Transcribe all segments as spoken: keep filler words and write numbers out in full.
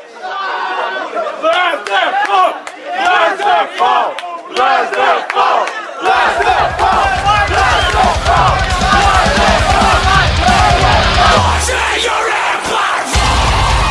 Let them fall! Let them fall! Let them fall! Let them fall! Let them fall! Let them fall! Watching your empire fall!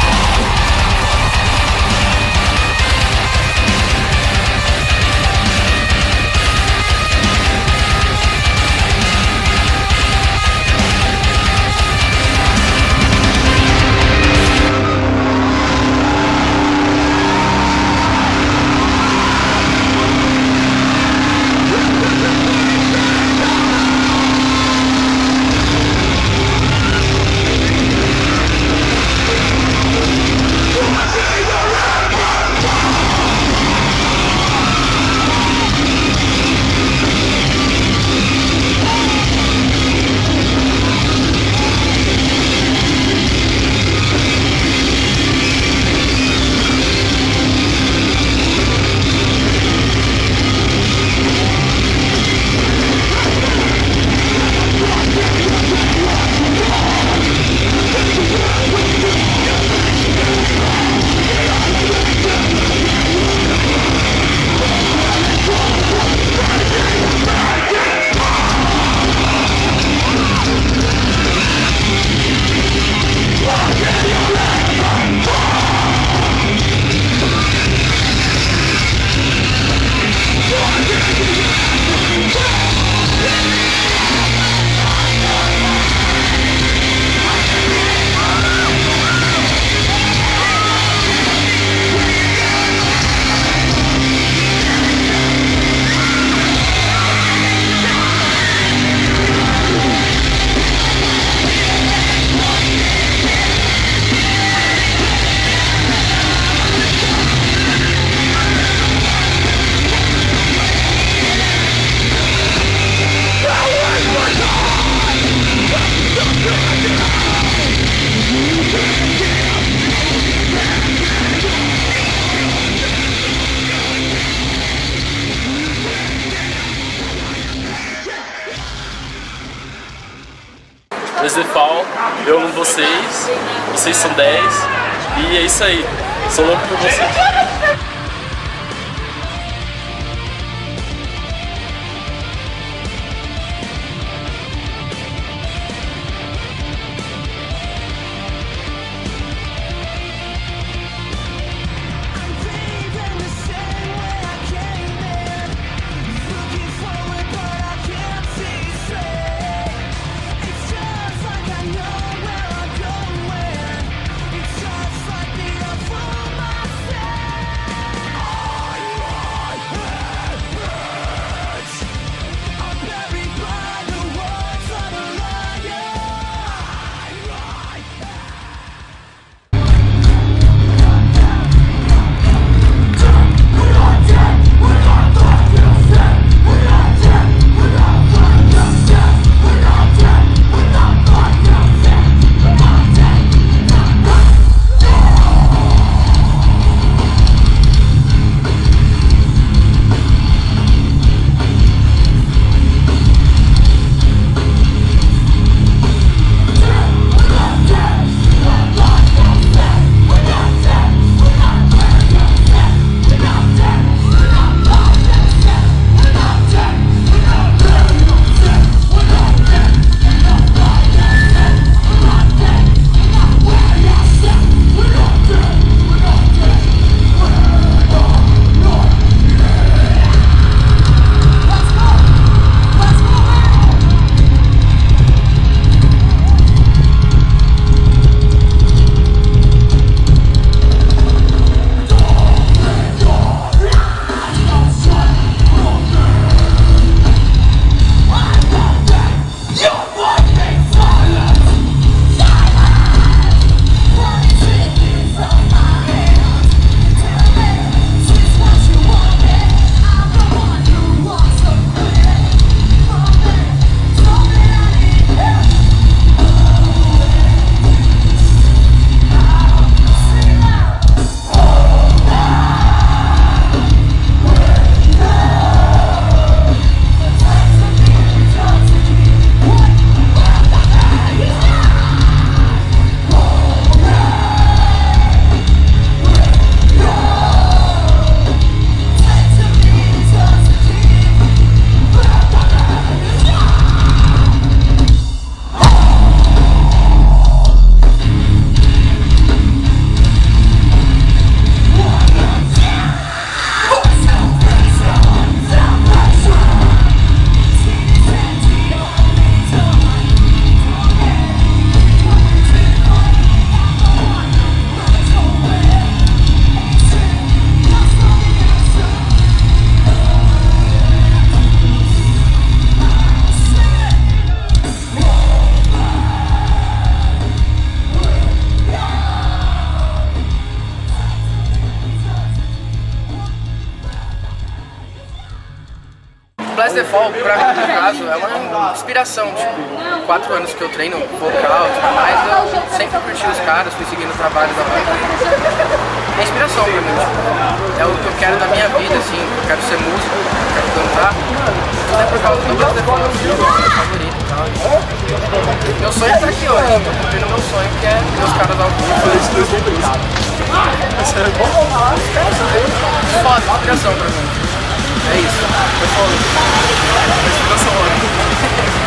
Desde Fall, eu amo vocês, vocês são dez e é isso aí, sou louco por vocês. Bless the Fall, pra mim, no caso, é uma inspiração. Tipo, quatro anos que eu treino vocal e tudo mais, eu sempre curti os caras, fui seguindo o trabalho da banda. É inspiração pra mim, tipo, é o que eu quero da minha vida, assim, eu quero ser músico, eu quero cantar. Tudo é por causa do Bless the Fall, meu filho, meu favorito e tal. Meu sonho é estar aqui hoje, eu tô cumprindo meu sonho, que é ver os caras ao vivo. Foda, inspiração pra mim. É isso, eu falo. Inspiração ótima.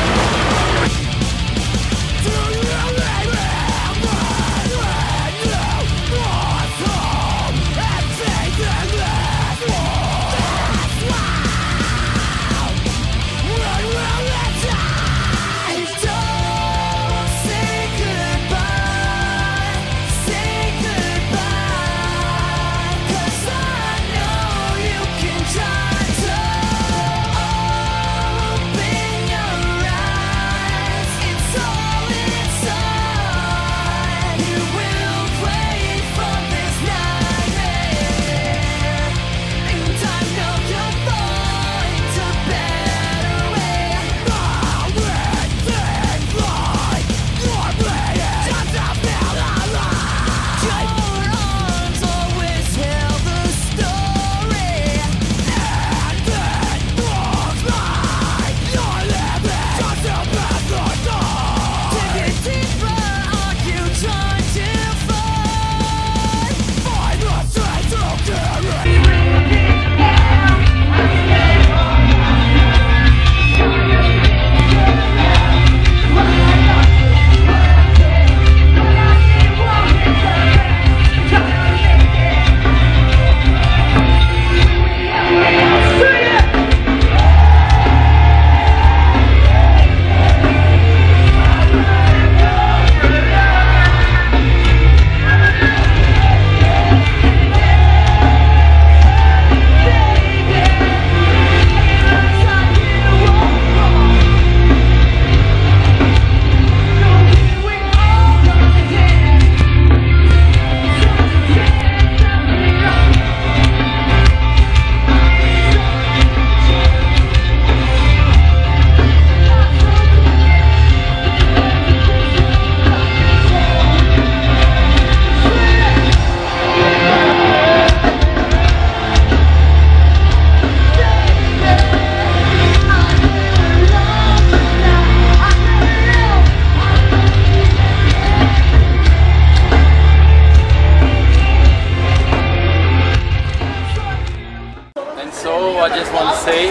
I just want to say,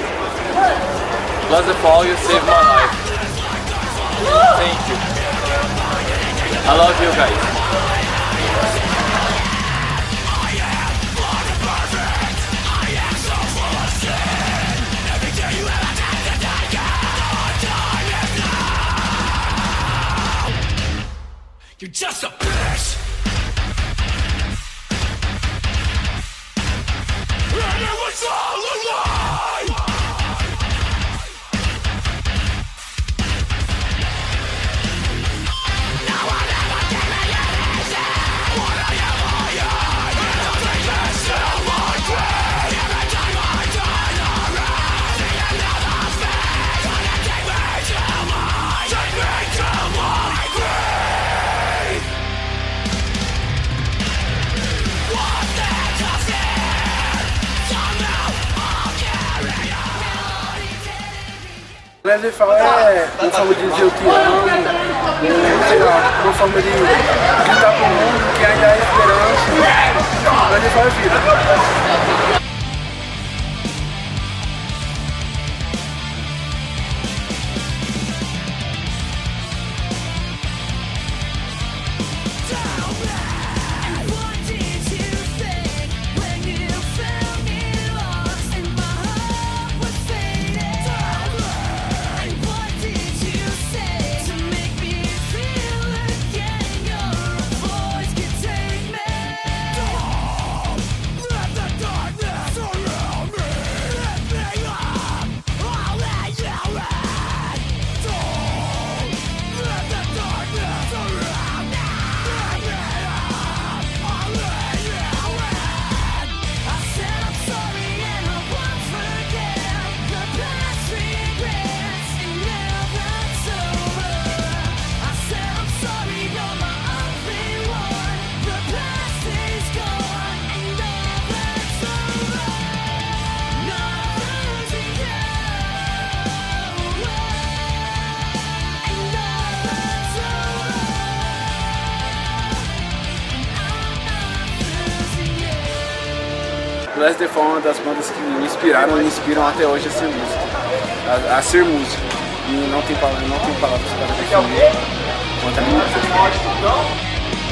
Bless the Fall, you saved my life. Thank you. I love you guys. You're just a bitch. And it was all a lie. Now I'll never give me an easy. What I am, I am. And I'll take this till my grave. Every time I turn around, see another face. Gonna take me to my, take me to my grave. What's there to fear? Somehow I'll carry on. Bless the Fall é uma forma de dizer eu te amo, é, sei lá, uma forma de gritar pro mundo que ainda há esperança. Bless the Fall é vida. Let the darkness Bless the Fall é uma das bandas que me inspiraram e me inspiram até hoje a ser músico, a, a ser músico. E não tem palavras, não tem palavras para definir quanto a minha música.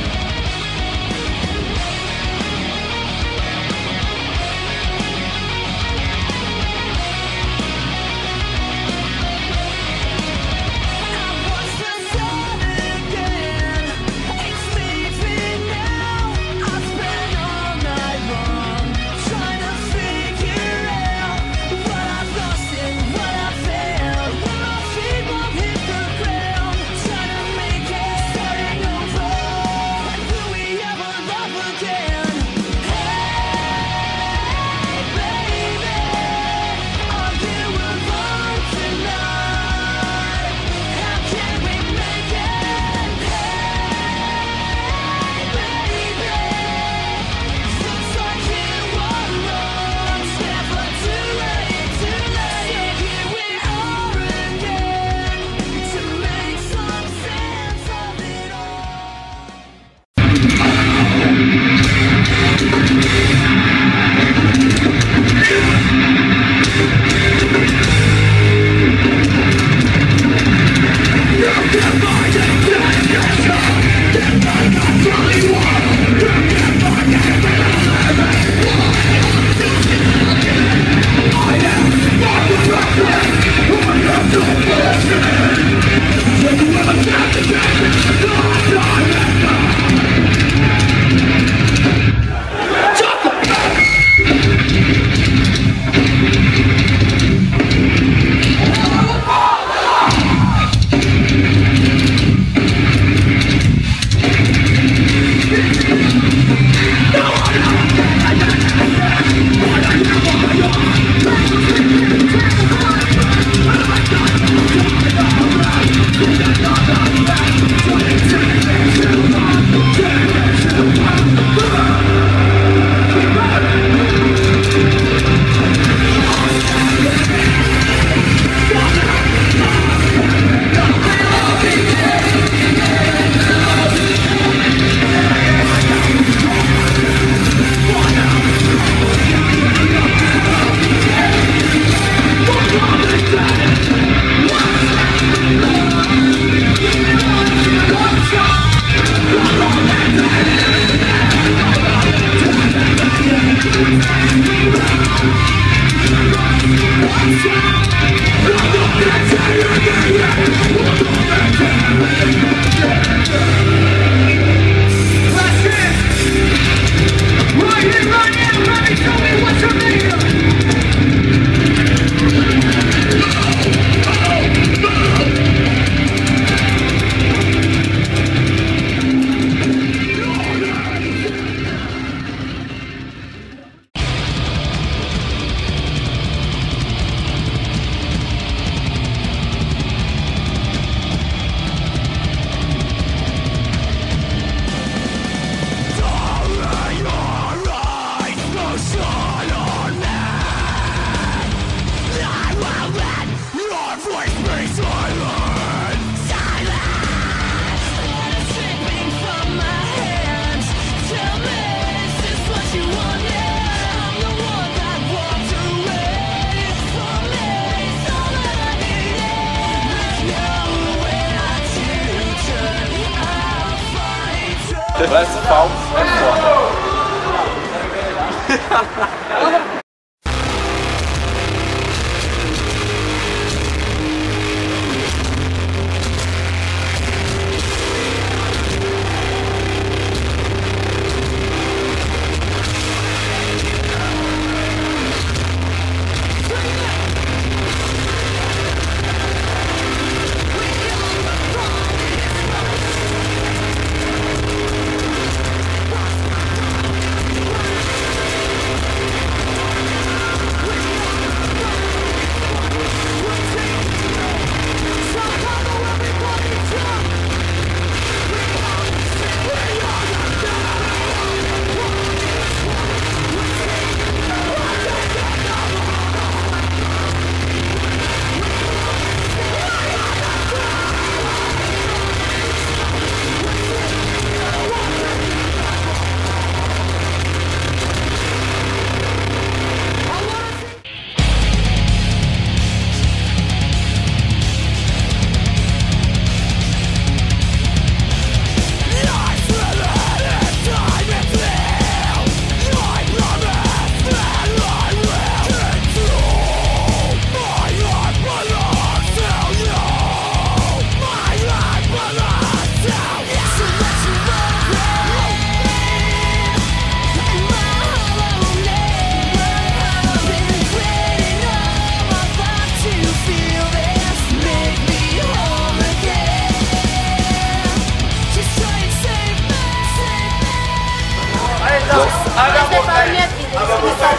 Bless the Fall é foda.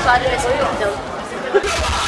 Padre Nuestro.